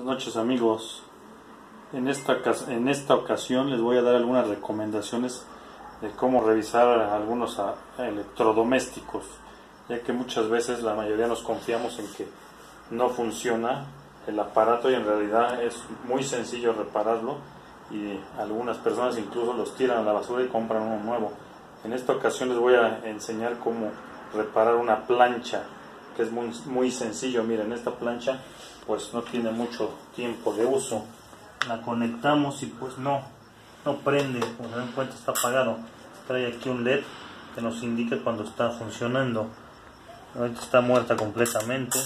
noches amigos. En esta ocasión les voy a dar algunas recomendaciones de cómo revisar algunos electrodomésticos, ya que muchas veces la mayoría nos confiamos en que no funciona el aparato y en realidad es muy sencillo repararlo, y algunas personas incluso los tiran a la basura y compran uno nuevo. En esta ocasión les voy a enseñar cómo reparar una plancha, que es muy sencillo. Miren, esta plancha pues no tiene mucho tiempo de uso. La conectamos y pues no prende, como se dan cuenta está apagado. Trae aquí un LED que nos indica cuando está funcionando. Ahorita está muerta completamente.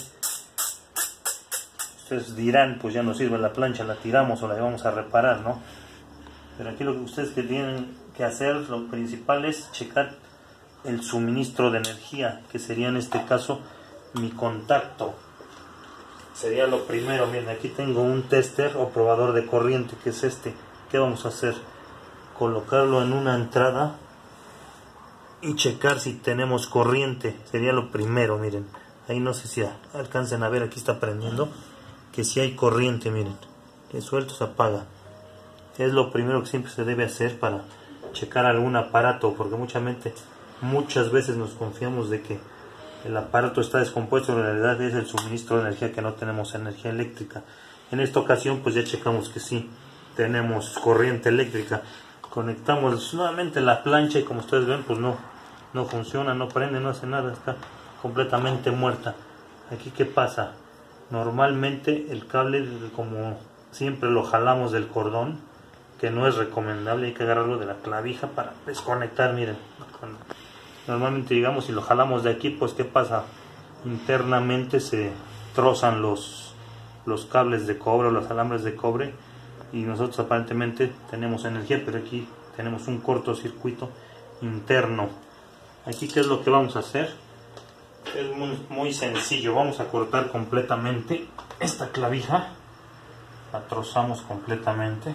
Ustedes dirán, pues ya no sirve la plancha, la tiramos o la vamos a reparar, ¿no? Pero aquí lo que ustedes tienen que hacer, lo principal es checar el suministro de energía, que sería en este caso mi contacto. Sería lo primero. Miren, aquí tengo un tester o probador de corriente, que es este. ¿Qué vamos a hacer? Colocarlo en una entrada y checar si tenemos corriente. Sería lo primero. Miren, ahí no sé si alcancen a ver, aquí está prendiendo, que si hay corriente. Miren, que suelto se apaga. Es lo primero que siempre se debe hacer para checar algún aparato, porque muchas veces nos confiamos de que el aparato está descompuesto. En realidad es el suministro de energía, que no tenemos energía eléctrica. En esta ocasión pues ya checamos que sí tenemos corriente eléctrica. Conectamos nuevamente la plancha y como ustedes ven pues no funciona, no prende, no hace nada, está completamente muerta. Aquí ¿qué pasa? Normalmente el cable, como siempre, lo jalamos del cordón, que no es recomendable. Hay que agarrarlo de la clavija para desconectar. Miren, normalmente llegamos y lo jalamos de aquí, pues ¿qué pasa? Internamente se trozan los cables de cobre o los alambres de cobre, y nosotros aparentemente tenemos energía, pero aquí tenemos un cortocircuito interno. Aquí ¿qué es lo que vamos a hacer? Es muy sencillo. Vamos a cortar completamente esta clavija, la trozamos completamente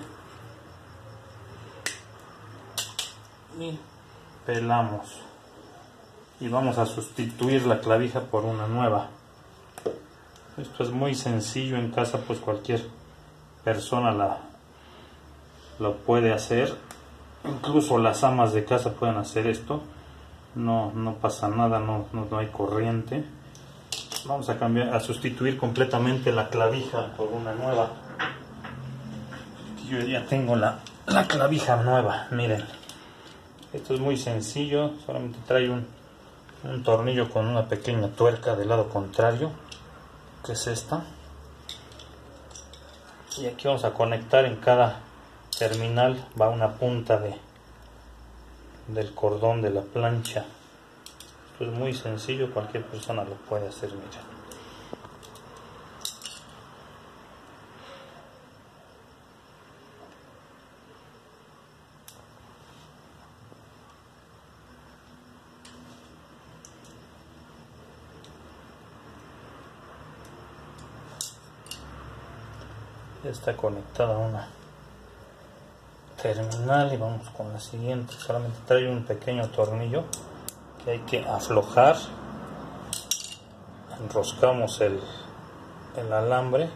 y pelamos, y vamos a sustituir la clavija por una nueva. Esto es muy sencillo. En casa pues cualquier persona lo puede hacer, incluso las amas de casa pueden hacer esto. No pasa nada, no hay corriente. Vamos a sustituir completamente la clavija por una nueva. Yo ya tengo la clavija nueva. Miren, esto es muy sencillo, solamente trae un tornillo con una pequeña tuerca del lado contrario, que es esta, y aquí vamos a conectar. En cada terminal va una punta del cordón de la plancha. Esto es muy sencillo, cualquier persona lo puede hacer. Miren, ya está conectada a una terminal y vamos con la siguiente. Solamente trae un pequeño tornillo que hay que aflojar. Enroscamos el alambre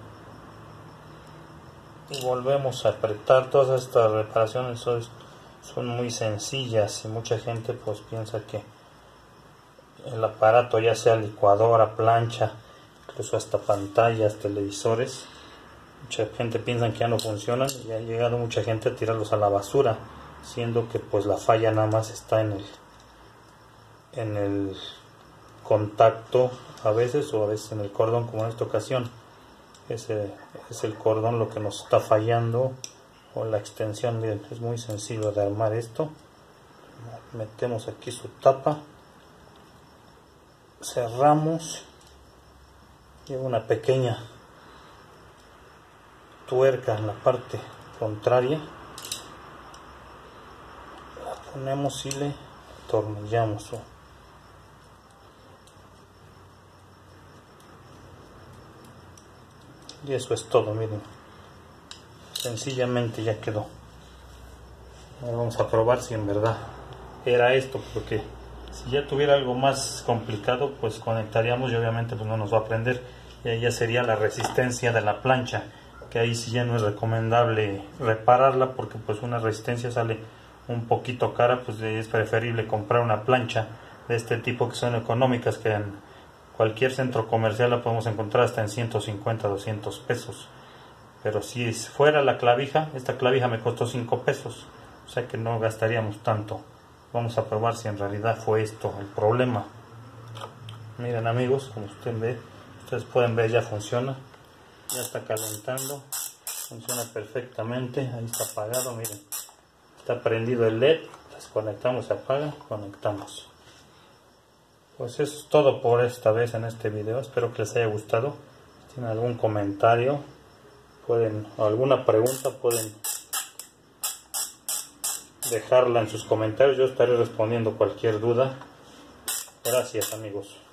y volvemos a apretar. Todas estas reparaciones son muy sencillas, y mucha gente pues piensa que el aparato, ya sea licuadora, plancha, incluso hasta pantallas, televisores, mucha gente piensa que ya no funcionan, y ha llegado mucha gente a tirarlos a la basura, siendo que pues la falla nada más está en el contacto a veces, o a veces en el cordón, como en esta ocasión. Ese es el cordón lo que nos está fallando, o la extensión. Miren, es muy sencillo de armar esto. Metemos aquí su tapa, cerramos, lleva una pequeña tuerca en la parte contraria, la ponemos y le atornillamos. Y eso es todo. Miren, sencillamente ya quedó. Ahora vamos a probar si en verdad era esto, porque si ya tuviera algo más complicado pues conectaríamos y obviamente pues no nos va a prender. y ahí ya sería la resistencia de la plancha, que ahí sí ya no es recomendable repararla, porque pues una resistencia sale un poquito cara. Pues es preferible comprar una plancha de este tipo, que son económicas, que en cualquier centro comercial la podemos encontrar hasta en 150, 200 pesos. Pero si fuera la clavija, esta clavija me costó 5 pesos, o sea que no gastaríamos tanto. Vamos a probar si en realidad fue esto el problema. Miren amigos, como ustedes pueden ver, ya funciona, ya está calentando, funciona perfectamente. Ahí está apagado, miren, está prendido el LED, desconectamos, se apaga, conectamos. Pues eso es todo por esta vez en este video, espero que les haya gustado. Si tienen algún comentario, o alguna pregunta, pueden dejarla en sus comentarios, yo estaré respondiendo cualquier duda. Gracias amigos.